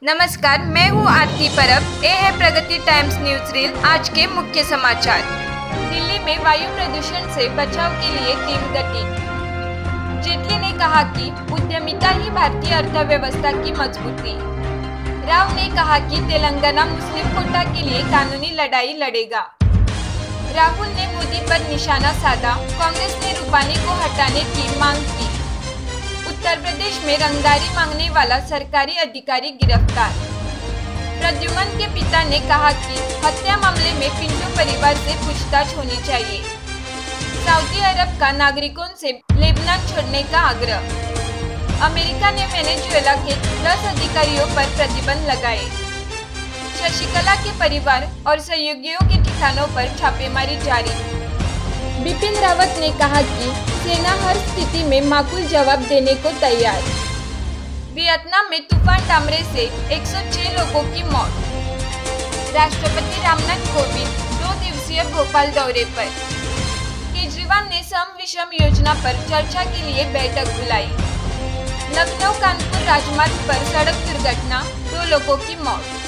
नमस्कार, मैं हूँ आरती परब। ये है प्रगति टाइम्स न्यूज रील। आज के मुख्य समाचार। दिल्ली में वायु प्रदूषण से बचाव के लिए टीम गठित। जेटली ने कहा कि उद्यमिता ही भारतीय अर्थव्यवस्था की मजबूती। राव ने कहा कि तेलंगाना मुस्लिम कोटा के लिए कानूनी लड़ाई लड़ेगा। राहुल ने मोदी पर निशाना साधा। कांग्रेस ने रूपानी को हटाने की मांग की। उत्तर प्रदेश में रंगदारी मांगने वाला सरकारी अधिकारी गिरफ्तार। प्रद्युमन के पिता ने कहा कि हत्या मामले में पिंटू परिवार से पूछताछ होनी चाहिए। सऊदी अरब का नागरिकों से लेबनान छोड़ने का आग्रह। अमेरिका ने वेनेजुएला के 10 अधिकारियों पर प्रतिबंध लगाए। शशिकला के परिवार और सहयोगियों के ठिकानों पर छापेमारी जारी। बिपिन रावत ने कहा कि सेना हर स्थिति में माकूल जवाब देने को तैयार। वियतनाम में तूफान डामरे से 106 लोगों की मौत। राष्ट्रपति रामनाथ कोविंद 2 दिवसीय भोपाल दौरे पर। केजरीवाल ने सम विषम योजना पर चर्चा के लिए बैठक बुलाई। लखनऊ कानपुर राजमार्ग पर सड़क दुर्घटना, 2 लोगों की मौत।